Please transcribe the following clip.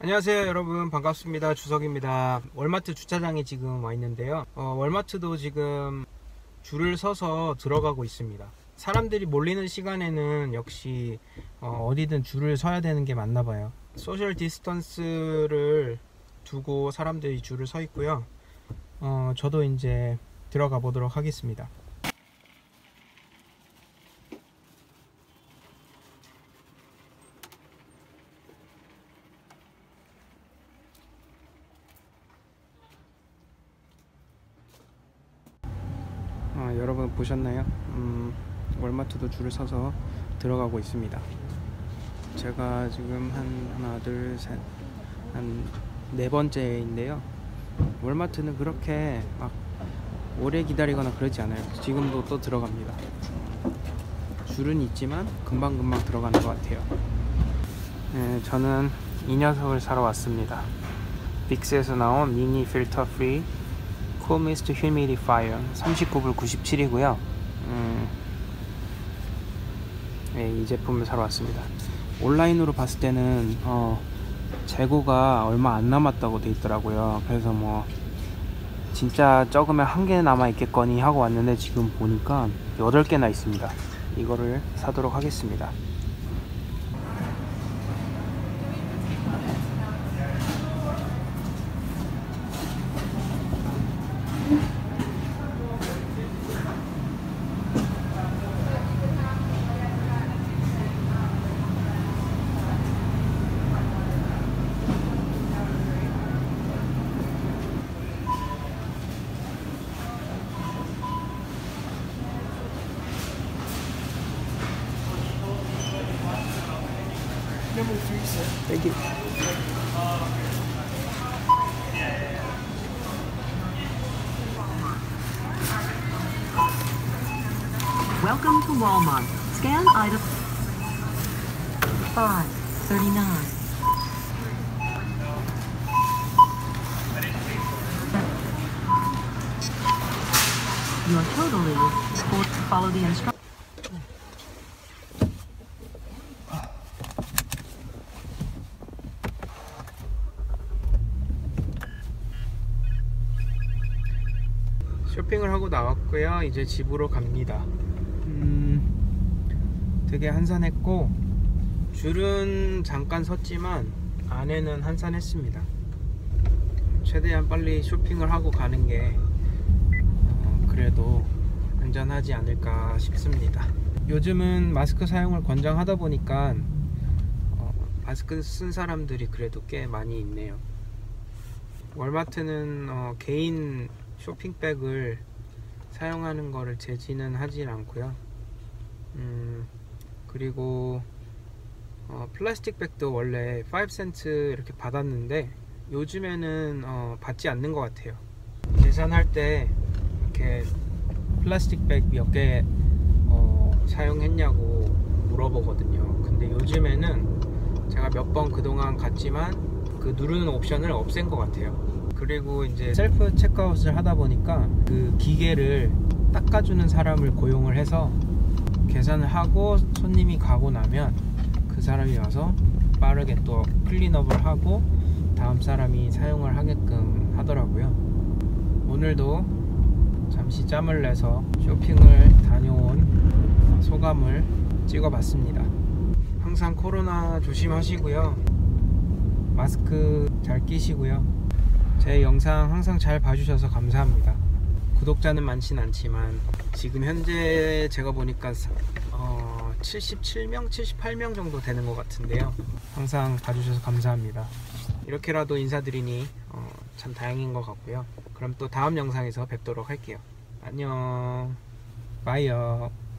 안녕하세요 여러분, 반갑습니다. 주석입니다. 월마트 주차장에 지금 와 있는데요. 월마트도 지금 줄을 서서 들어가고 있습니다. 사람들이 몰리는 시간에는 역시 어디든 줄을 서야 되는 게 맞나 봐요. 소셜 디스턴스를 두고 사람들이 줄을 서 있고요. 저도 이제 들어가 보도록 하겠습니다. 여러분 보셨나요? 월마트도 줄을 서서 들어가고 있습니다. 제가 지금 하나 둘 셋 한 네 번째인데요. 월마트는 그렇게 막 오래 기다리거나 그러지 않아요. 지금도 또 들어갑니다. 줄은 있지만 금방금방 들어가는 것 같아요. 네, 저는 이 녀석을 사러 왔습니다. 빅스에서 나온 미니 필터 프리 Cool Mist Humidifier 39불 97이고요. 네, 이 제품을 사러 왔습니다. 온라인으로 봤을 때는 재고가 얼마 안 남았다고 돼 있더라고요. 그래서 뭐 진짜 적으면 한 개 남아 있겠거니 하고 왔는데 지금 보니까 8개나 있습니다. 이거를 사도록 하겠습니다. Number 3, sir. Thank you. Welcome to Walmart. Scan item 539. Your total is follow the instructions. 쇼핑을 하고 나왔고요. 이제 집으로 갑니다. 되게 한산했고 줄은 잠깐 섰지만 안에는 한산했습니다. 최대한 빨리 쇼핑을 하고 가는 게 그래도 안전하지 않을까 싶습니다. 요즘은 마스크 사용을 권장하다 보니까 마스크 쓴 사람들이 그래도 꽤 많이 있네요. 월마트는 개인 쇼핑백을 사용하는 거를 제지는 하진 않고요. 그리고 플라스틱 백도 원래 5센트 이렇게 받았는데 요즘에는 받지 않는 것 같아요. 계산할 때 이렇게 플라스틱 백 몇 개 사용했냐고 물어보거든요. 근데 요즘에는 제가 몇 번 그동안 갔지만 그 누르는 옵션을 없앤 것 같아요. 그리고 이제 셀프 체크아웃을 하다 보니까 그 기계를 닦아주는 사람을 고용을 해서 계산을 하고 손님이 가고 나면 그 사람이 와서 빠르게 또 클린업을 하고 다음 사람이 사용을 하게끔 하더라고요. 오늘도 잠시 짬을 내서 쇼핑을 다녀온 소감을 찍어봤습니다. 항상 코로나 조심하시고요. 마스크 잘 끼시고요. 제 영상 항상 잘 봐주셔서 감사합니다. 구독자는 많진 않지만 지금 현재 제가 보니까 77명, 78명 정도 되는 것 같은데요. 항상 봐주셔서 감사합니다. 이렇게라도 인사드리니 참 다행인 것 같고요. 그럼 또 다음 영상에서 뵙도록 할게요. 안녕. 바이요.